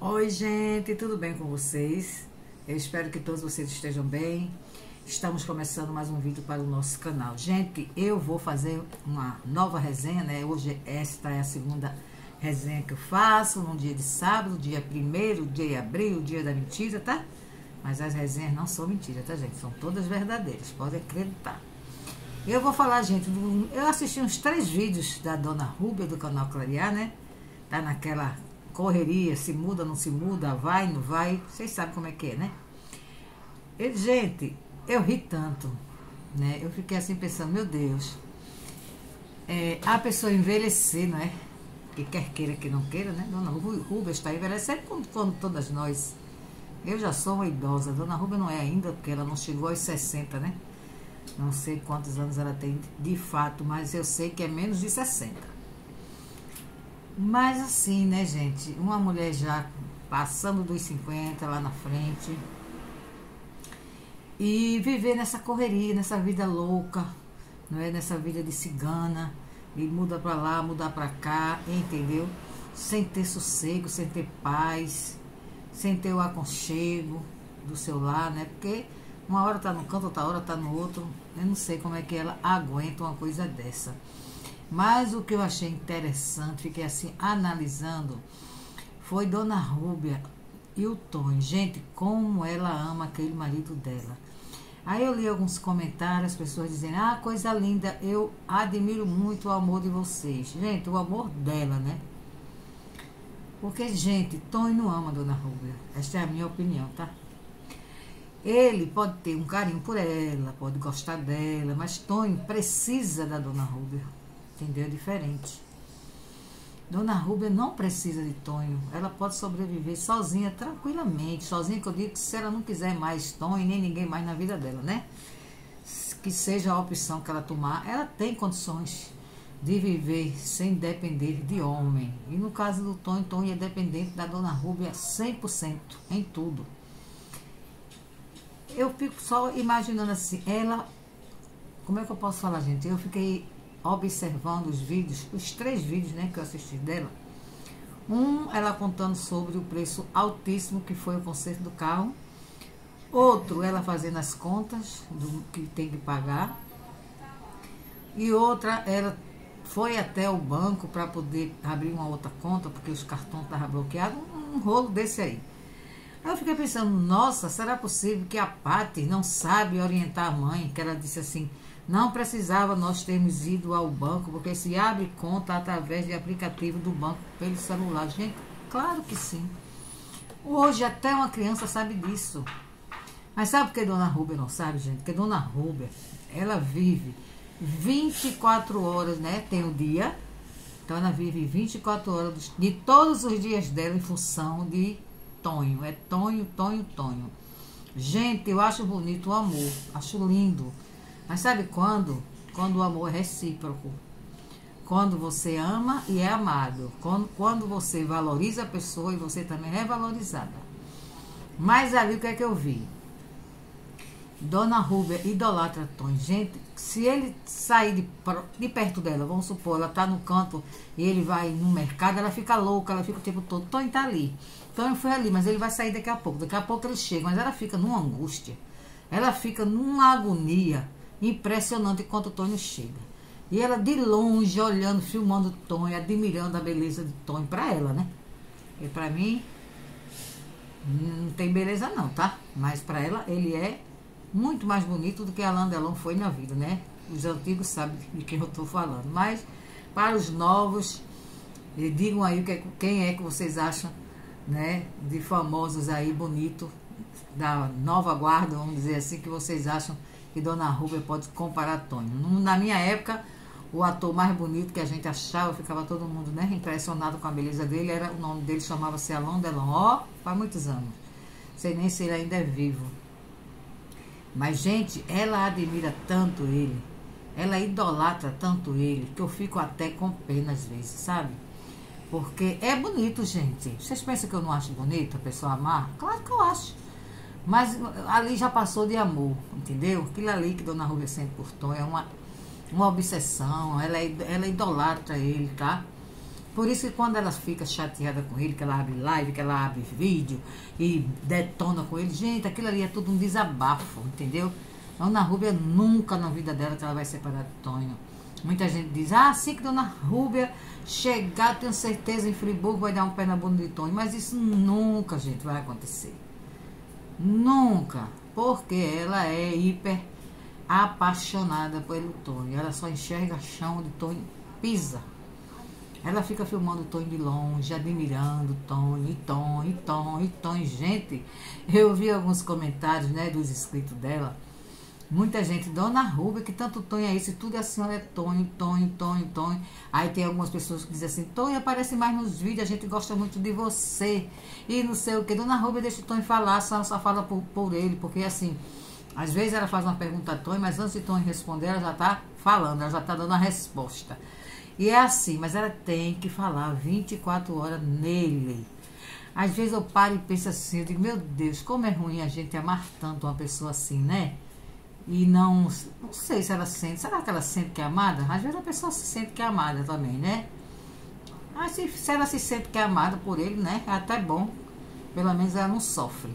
Oi, gente, tudo bem com vocês? Eu espero que todos vocês estejam bem. Estamos começando mais um vídeo para o nosso canal. Gente, eu vou fazer uma nova resenha, né? Hoje esta é a segunda resenha que eu faço, no dia de sábado, dia 1º de abril, dia da mentira, tá? Mas as resenhas não são mentiras, tá, gente? São todas verdadeiras, pode acreditar. Eu vou falar, gente, eu assisti uns 3 vídeos da Dona Rúbia, do canal Clarear, né? Tá naquela correria, se muda, não se muda, vai, não vai, vocês sabem como é que é, né? E, gente, eu ri tanto, né? Eu fiquei assim pensando, meu Deus, a pessoa envelhecer, não é? Que quer queira, que não queira, né? Dona Rúbia está envelhecendo como todas nós. Eu já sou uma idosa, Dona Rúbia não é ainda, porque ela não chegou aos 60, né? Não sei quantos anos ela tem de fato, mas eu sei que é menos de 60. Mas assim, né, gente, uma mulher já passando dos 50 lá na frente e viver nessa correria, nessa vida louca, não é? Nessa vida de cigana, e muda pra lá, muda pra cá, entendeu? Sem ter sossego, sem ter paz, sem ter o aconchego do seu lar, né? Porque uma hora tá num canto, outra hora tá no outro. Eu não sei como é que ela aguenta uma coisa dessa. Mas o que eu achei interessante, fiquei assim analisando, foi Dona Rúbia e o Tonho. Gente, como ela ama aquele marido dela. Aí eu li alguns comentários, as pessoas dizendo, ah, coisa linda, eu admiro muito o amor de vocês. Gente, o amor dela, né? Porque, gente, Tonho não ama a Dona Rúbia. Esta é a minha opinião, tá? Ele pode ter um carinho por ela, pode gostar dela, mas Tonho precisa da Dona Rúbia. Entendeu? É diferente. Dona Rúbia não precisa de Tonho. Ela pode sobreviver sozinha, tranquilamente. Sozinha, que eu digo que se ela não quiser mais Tonho, nem ninguém mais na vida dela, né? Que seja a opção que ela tomar, ela tem condições de viver sem depender de homem. E no caso do Tonho, Tonho é dependente da Dona Rúbia 100% em tudo. Eu fico só imaginando assim, ela... Como é que eu posso falar, gente? Eu fiquei observando os vídeos, os 3 vídeos, né, que eu assisti dela. Ela contando sobre o preço altíssimo que foi o conserto do carro. Outro, ela fazendo as contas do que tem que pagar. E outra, ela foi até o banco para poder abrir uma outra conta, porque os cartões estavam bloqueados. Um rolo desse aí. Aí eu fiquei pensando, nossa, será possível que a Paty não sabe orientar a mãe? Que ela disse assim, não precisava nós termos ido ao banco, porque se abre conta através de aplicativo do banco pelo celular. Gente, claro que sim. Hoje até uma criança sabe disso. Mas sabe por que Dona Rúbia não sabe, gente? Porque Dona Rúbia, ela vive 24 horas, né? Tem o dia. Então ela vive 24 horas de todos os dias dela em função de Tonho. É Tonho, Tonho, Tonho. Gente, eu acho bonito o amor. Acho lindo. Mas sabe quando? Quando o amor é recíproco. Quando você ama e é amado. Quando você valoriza a pessoa e você também é valorizada. Mas ali o que é que eu vi? Dona Rúbia idolatra Tonho. Gente, se ele sair de perto dela, vamos supor, ela tá no canto e ele vai no mercado, ela fica louca, ela fica o tempo todo. Tonho tá ali. Tonho foi ali, mas ele vai sair daqui a pouco. Daqui a pouco ele chega, mas ela fica numa angústia. Ela fica numa agonia impressionante enquanto o Tonho chega. E ela de longe, olhando, filmando o Tonho, admirando a beleza de Tonho pra ela, né? E pra mim, não tem beleza não, tá? Mas pra ela, ele é muito mais bonito do que Alain Delon foi na vida, né? Os antigos sabem de quem eu tô falando. Mas, para os novos, digam aí quem é que vocês acham, né? De famosos aí, bonito, da nova guarda, vamos dizer assim, que vocês acham que Dona Rúbia pode comparar a Tonho. Na minha época, o ator mais bonito que a gente achava, ficava todo mundo, né, impressionado com a beleza dele, o nome dele chamava-se Alain Delon. Ó, faz muitos anos. Sei nem se ele ainda é vivo. Mas, gente, ela admira tanto ele, ela idolatra tanto ele, que eu fico até com pena às vezes, sabe? Porque é bonito, gente. Vocês pensam que eu não acho bonito a pessoa amar? Claro que eu acho. Mas ali já passou de amor, entendeu? Aquilo ali que Dona Rúbia sente por Tonho é uma obsessão, ela idolatra ele, tá? Por isso que quando ela fica chateada com ele, que ela abre live, que ela abre vídeo e detona com ele, gente, aquilo ali é tudo um desabafo, entendeu? Dona Rúbia nunca na vida dela que ela vai separar de Tonho. Muita gente diz, assim que Dona Rúbia chegar, tenho certeza, em Friburgo vai dar um pé na bunda de Tonho. Mas isso nunca, gente, vai acontecer. Nunca. Porque ela é hiper apaixonada pelo Tonho. Ela só enxerga chão onde Tonho pisa. Ela fica filmando o Tonho de longe, admirando o Tonho, e Tonho, e Tonho, e Tonho. Gente, eu vi alguns comentários, né, dos inscritos dela. Muita gente, Dona Rúbia, que tanto Tonho é esse, tudo é a senhora é Tonho, Tonho, Tonho, Tonho. Aí tem algumas pessoas que dizem assim, Tonho aparece mais nos vídeos, a gente gosta muito de você. E não sei o que, Dona Rúbia deixa o Tonho falar, a senhora só fala por ele, porque assim, às vezes ela faz uma pergunta a Tonho, mas antes de Tonho responder, ela já está falando, ela já está dando a resposta. E é assim, mas ela tem que falar 24 horas nele. Às vezes eu paro e penso assim, eu digo, meu Deus, como é ruim a gente amar tanto uma pessoa assim, né? E não sei se ela sente, será que ela sente que é amada? Às vezes a pessoa se sente que é amada também, né? Mas se ela se sente que é amada por ele, né? É até bom, pelo menos ela não sofre.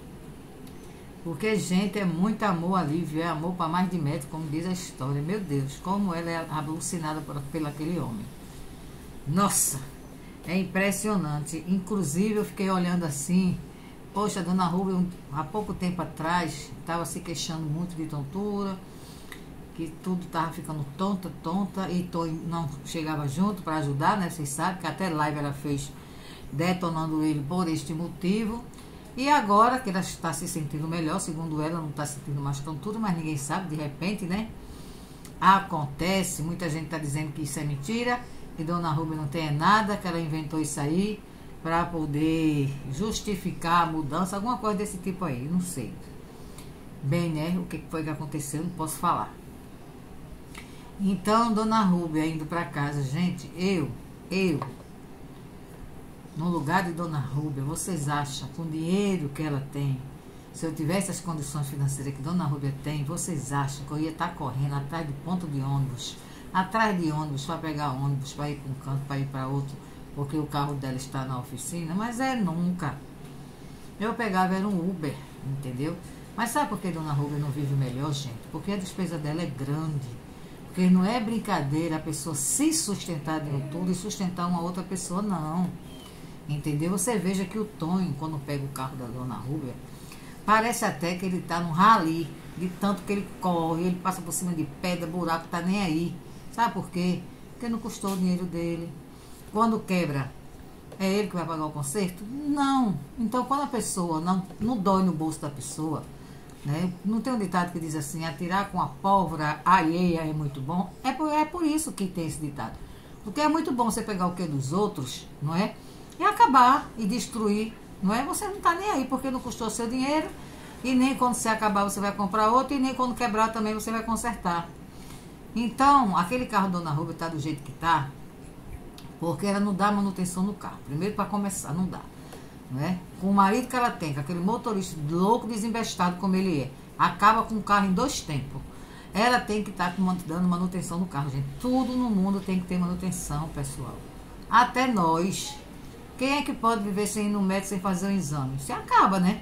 Porque, gente, é muito amor ali, viu? É amor para mais de metro, como diz a história. Meu Deus, como ela é alucinada por aquele homem. Nossa, é impressionante. Inclusive, eu fiquei olhando assim. Poxa, a Dona Rúbia, há pouco tempo atrás, estava se queixando muito de tontura, que tudo estava ficando tonta, e Tonho não chegava junto para ajudar, né? Vocês sabem que até live ela fez detonando ele por este motivo. E agora que ela está se sentindo melhor, segundo ela, não está sentindo mais tontura, mas ninguém sabe, de repente, né? Acontece, muita gente está dizendo que isso é mentira, que Dona Rúbia não tem nada, que ela inventou isso aí para poder justificar a mudança, alguma coisa desse tipo aí, não sei. Bem, né? O que foi que aconteceu, não posso falar. Então, Dona Rúbia indo para casa, gente, eu, no lugar de Dona Rúbia, vocês acham, com o dinheiro que ela tem, se eu tivesse as condições financeiras que Dona Rúbia tem, vocês acham que eu ia estar correndo atrás de ponto de ônibus, para pegar ônibus, para ir para um canto, para ir para outro, porque o carro dela está na oficina? Mas nunca. Eu pegava, era um Uber, entendeu? Mas sabe por que Dona Rúbia não vive melhor, gente? Porque a despesa dela é grande. Porque não é brincadeira a pessoa se sustentar de um tudo e sustentar uma outra pessoa, não. Entendeu? Você veja que o Tonho, quando pega o carro da Dona Rúbia, parece até que ele está num rally, de tanto que ele corre, ele passa por cima de pedra, buraco, tá nem aí. Sabe por quê? Porque não custou o dinheiro dele. Quando quebra, é ele que vai pagar o conserto? Não. Então, quando a pessoa não dói no bolso da pessoa, né? Não tem um ditado que diz assim, atirar com a pólvora alheia é muito bom? É por isso que tem esse ditado. Porque é muito bom você pegar o que dos outros, não é? E acabar e destruir, não é? Você não está nem aí, porque não custou seu dinheiro, e nem quando você acabar você vai comprar outro, e nem quando quebrar também você vai consertar. Então, aquele carro Dona Rúbia está do jeito que está, porque ela não dá manutenção no carro. Primeiro, para começar, não dá. Não é? Com o marido que ela tem, com aquele motorista louco, desembestado como ele é, acaba com o carro em 2 tempos. Ela tem que estar dando manutenção no carro, gente. Tudo no mundo tem que ter manutenção, pessoal. Até nós. Quem é que pode viver sem ir no médico, sem fazer um exame? Você acaba, né?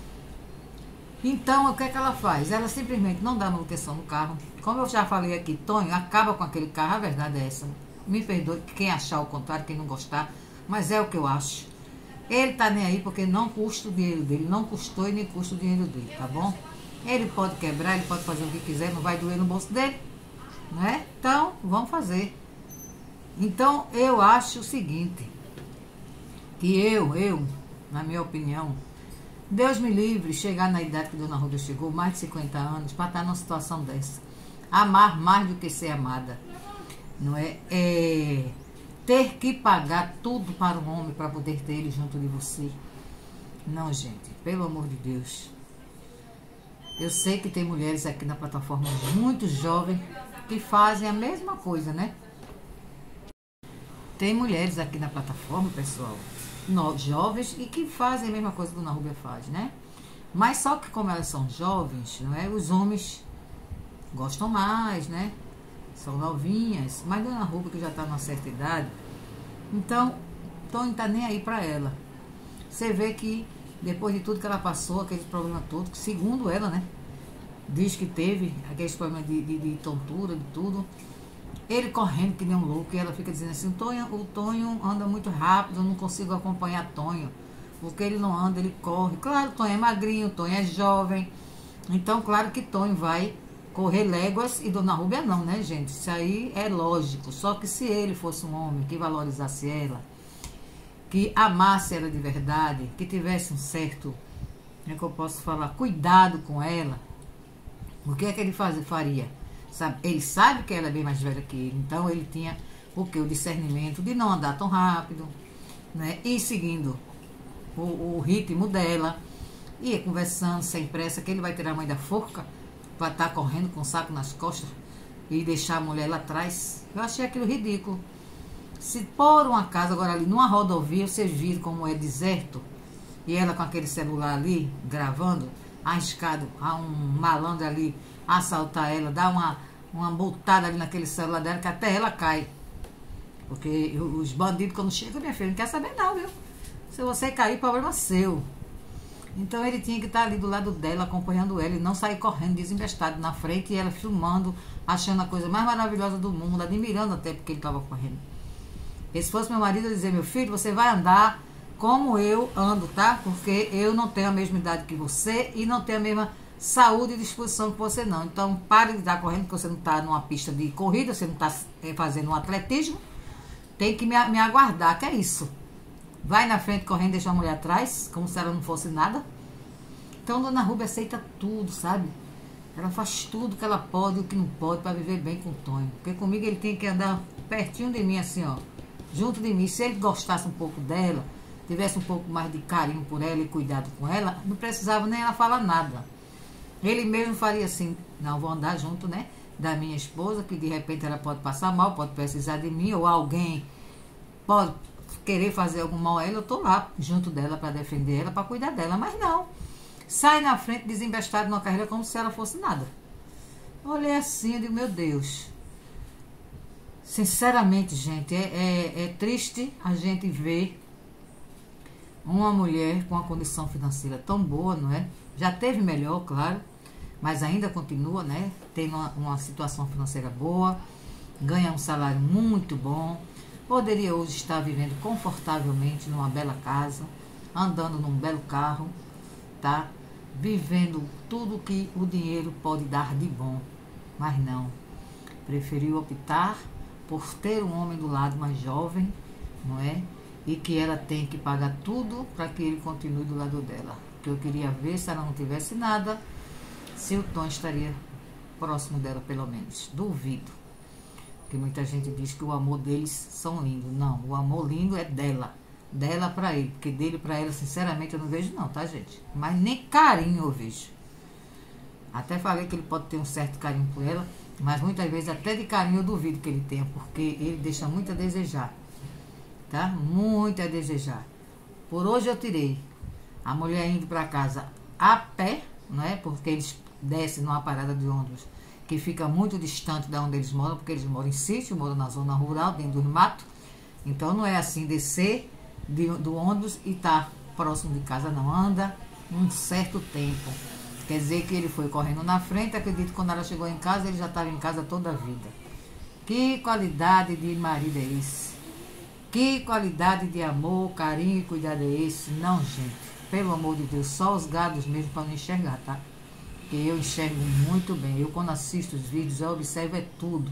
Então, o que é que ela faz? Ela simplesmente não dá manutenção no carro. Como eu já falei aqui, Tonho acaba com aquele carro, a verdade é essa. Me perdoe quem achar o contrário, quem não gostar, mas é o que eu acho. Ele tá nem aí porque não custa o dinheiro dele, não custou e nem custa o dinheiro dele, tá bom? Ele pode quebrar, ele pode fazer o que quiser, não vai doer no bolso dele, né? Então, vamos fazer. Então, eu acho o seguinte, que eu, na minha opinião, Deus me livre chegar na idade que Dona Rúbia chegou, mais de 50 anos, para estar numa situação dessa. Amar mais do que ser amada. Não é? Ter que pagar tudo para um homem para poder ter ele junto de você. Não, gente, pelo amor de Deus. Eu sei que tem mulheres aqui na plataforma muito jovens que fazem a mesma coisa, né? Tem mulheres aqui na plataforma, pessoal, jovens e que fazem a mesma coisa que a Dona Rúbia faz, né? Mas só que como elas são jovens, não é? Os homens gostam mais, né? São novinhas. Mas Dona Rúbia, que já está numa certa idade, Então, Tonho não tá nem aí pra ela. Você vê que depois de tudo que ela passou, aquele problema todo, que segundo ela, né, diz que teve aqueles problemas de tontura, de tudo, ele correndo que nem um louco, e ela fica dizendo assim, o Tonho anda muito rápido, eu não consigo acompanhar Tonho, porque ele não anda, ele corre. Claro, Tonho é magrinho, Tonho é jovem, então claro que Tonho vai correr léguas e Dona Rúbia não, né, gente? Isso aí é lógico. Só que se ele fosse um homem que valorizasse ela, que amasse ela de verdade, que tivesse um certo, como é que eu posso falar, cuidado com ela, o que é que ele faria? Sabe? Ele sabe que ela é bem mais velha que ele, então ele tinha o que? O discernimento de não andar tão rápido, né? E seguindo o ritmo dela, ia conversando sem pressa, que ele vai tirar a mãe da forca para estar correndo com o saco nas costas e deixar a mulher lá atrás. Eu achei aquilo ridículo. Se por um acaso agora ali numa rodovia, vocês viram como é deserto, e ela com aquele celular ali gravando, arriscado a um malandro ali assaltar ela, dar uma botada ali naquele celular dela, que até ela cai. Porque os bandidos quando chegam, minha filha, não quer saber não, viu? Se você cair, problema seu. Então ele tinha que estar ali do lado dela, acompanhando ela, e não sair correndo desinvestado na frente, e ela filmando, achando a coisa mais maravilhosa do mundo, admirando até porque ele estava correndo. E se fosse meu marido, eu dizer, meu filho, você vai andar como eu ando, tá? Porque eu não tenho a mesma idade que você e não tenho a mesma saúde e disposição que você não. Então pare de estar correndo, porque você não está numa pista de corrida, você não está fazendo um atletismo, tem que me aguardar, que é isso. Vai na frente correndo, deixa a mulher atrás, como se ela não fosse nada. Então Dona Rúbia aceita tudo, sabe? Ela faz tudo que ela pode e o que não pode para viver bem com o Tonho. Porque comigo ele tem que andar pertinho de mim, assim, ó, junto de mim. Se ele gostasse um pouco dela, tivesse um pouco mais de carinho por ela e cuidado com ela, não precisava nem ela falar nada. Ele mesmo faria assim, não, vou andar junto, né, da minha esposa, que de repente ela pode passar mal, pode precisar de mim, ou alguém pode querer fazer algum mal a ela, eu tô lá junto dela para defender ela, para cuidar dela. Mas não, sai na frente desembestado numa carreira como se ela fosse nada. Olhei assim, eu digo, meu Deus, sinceramente, gente, é triste a gente ver uma mulher com uma condição financeira tão boa, não é? Já teve melhor, claro, mas ainda continua, né, tendo uma situação financeira boa, ganha um salário muito bom, poderia hoje estar vivendo confortavelmente numa bela casa, andando num belo carro, tá? Vivendo tudo que o dinheiro pode dar de bom, mas não. Preferiu optar por ter um homem do lado mais jovem, não é? E que ela tem que pagar tudo para que ele continue do lado dela. Que eu queria ver, se ela não tivesse nada, se o Tom estaria próximo dela, pelo menos. Duvido. Porque muita gente diz que o amor deles são lindos. Não, o amor lindo é dela. Dela para ele. Porque dele para ela, sinceramente, eu não vejo não, tá, gente? Mas nem carinho eu vejo. Até falei que ele pode ter um certo carinho por ela, mas muitas vezes até de carinho eu duvido que ele tenha, porque ele deixa muito a desejar. Tá? Muito a desejar. Por hoje eu tirei a mulher indo para casa a pé, não é? Porque eles descem numa parada de ônibus que fica muito distante de onde eles moram, porque eles moram em sítio, moram na zona rural, dentro do mato. Então não é assim descer do ônibus e estar próximo de casa, não. Anda um certo tempo. Quer dizer que ele foi correndo na frente, acredito que quando ela chegou em casa, ele já estava em casa toda a vida. Que qualidade de marido é esse? Que qualidade de amor, carinho e cuidado é esse? Não, gente. Pelo amor de Deus, só os gados mesmo para não enxergar, tá? Porque eu enxergo muito bem. Eu, quando assisto os vídeos, eu observo tudo.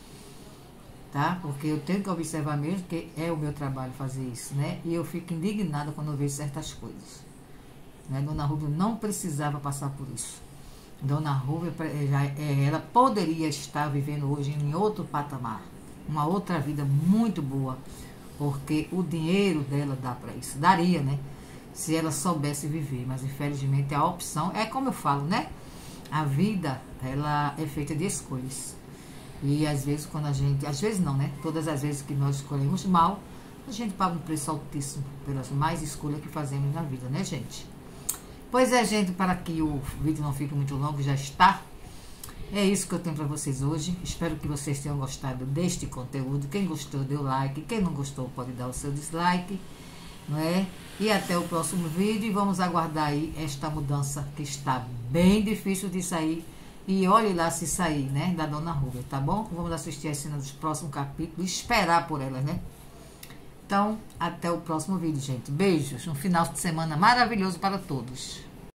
Tá? Porque eu tenho que observar mesmo, porque é o meu trabalho fazer isso, né? E eu fico indignada quando eu vejo certas coisas. Né? Dona Rúbia não precisava passar por isso. Dona Rúbia, ela poderia estar vivendo hoje em outro patamar. Uma outra vida muito boa. Porque o dinheiro dela dá para isso. Daria, né? Se ela soubesse viver. Mas, infelizmente, a opção é como eu falo, né? A vida, ela é feita de escolhas. E, às vezes, quando a gente... Às vezes não, né? Todas as vezes que nós escolhemos mal, a gente paga um preço altíssimo pelas mais escolhas que fazemos na vida, né, gente? Pois é, gente, para que o vídeo não fique muito longo, já está. É isso que eu tenho para vocês hoje. Espero que vocês tenham gostado deste conteúdo. Quem gostou, dê o like. Quem não gostou, pode dar o seu dislike. Não é? E até o próximo vídeo. E vamos aguardar aí esta mudança que está bem difícil de sair. E olhe lá se sair, né? Da Dona Rúbia, tá bom? Vamos assistir as cenas dos próximos capítulos. Esperar por elas, né? Então, até o próximo vídeo, gente. Beijos. Um final de semana maravilhoso para todos.